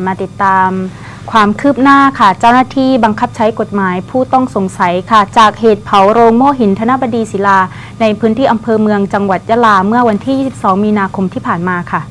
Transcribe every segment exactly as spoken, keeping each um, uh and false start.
มาติดตามความคืบหน้าค่ะเจ้าหน้าที่บังคับใช้กฎหมายผู้ต้องสงสัยค่ะจากเหตุเผาโรงโม่หินธนบดีศิลาในพื้นที่อำเภอเมืองจังหวัดยะลาเมื่อวันที่ยี่สิบสองมีนาคมที่ผ่านมาค่ะ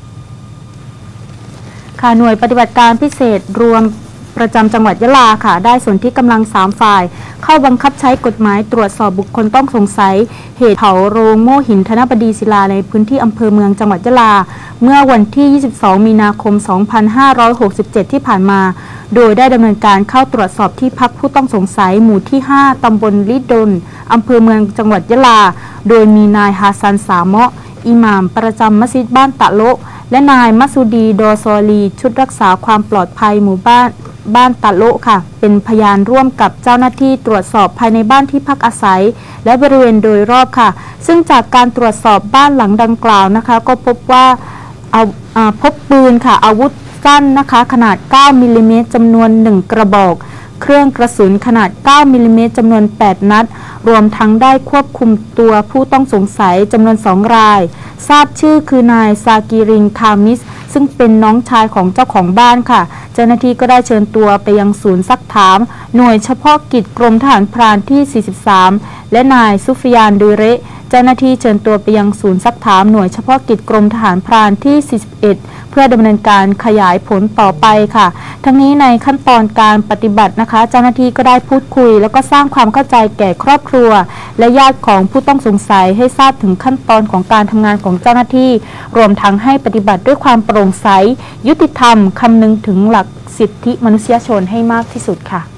ค่ะหน่วยปฏิบัติการพิเศษรวมประจำจังหวัดยะลาค่ะได้ส่วนที่กำลังสามฝ่ายเข้าบังคับใช้กฎหมายตรวจสอบบุคคลต้องสงสัยเหตุเผาโรงโม่หินธนบดีศิลาในพื้นที่อำเภอเมืองจังหวัดยะลาเมื่อวันที่ยี่สิบสองมีนาคมสองพันห้าร้อยหกสิบเจ็ดที่ผ่านมาโดยได้ดำเนินการเข้าตรวจสอบที่พักผู้ต้องสงสัยหมู่ที่ห้าตำบลลิดลอำเภอเมืองจังหวัดยะลาโดยมีนายฮาซันสาเมาะอิหม่ามประจำมัสยิดบ้านตะโละและนายมัสูดีดอซอลีชุดรักษาความปลอดภัยหมู่บ้านบ้านตะโละค่ะเป็นพยานร่วมกับเจ้าหน้าที่ตรวจสอบภายในบ้านที่พักอาศัยและบริเวณโดยรอบค่ะซึ่งจากการตรวจสอบบ้านหลังดังกล่าวนะคะก็พบว่าเอาพบปืนค่ะอาวุธสั้นนะคะขนาดเก้ามิลลิเมตรจำนวนหนึ่งกระบอกเครื่องกระสุนขนาดเก้ามิลลิเมตรจำนวนแปดนัดรวมทั้งได้ควบคุมตัวผู้ต้องสงสัยจำนวนสองรายทราบชื่อคือนายซากิริงคามิสซึ่งเป็นน้องชายของเจ้าของบ้านค่ะเจ้าหน้าที่ก็ได้เชิญตัวไปยังศูนย์ซักถามหน่วยเฉพาะกิจกรมทหารพรานที่สี่สิบสามและนายซุฟยานดูเระเจ้าหน้าที่เชิญตัวไปยังศูนย์ซักถามหน่วยเฉพาะกิจกรมทหารพรานที่สี่สิบเอ็ดเพื่อดำเนินการขยายผลต่อไปค่ะทั้งนี้ในขั้นตอนการปฏิบัตินะคะเจ้าหน้าที่ก็ได้พูดคุยแล้วก็สร้างความเข้าใจแก่ครอบครัวและญาติของผู้ต้องสงสัยให้ทราบถึงขั้นตอนของการทำงานของเจ้าหน้าที่รวมทั้งให้ปฏิบัติด้วยความโปร่งใสยุติธรรมคำนึงถึงหลักสิทธิมนุษยชนให้มากที่สุดค่ะ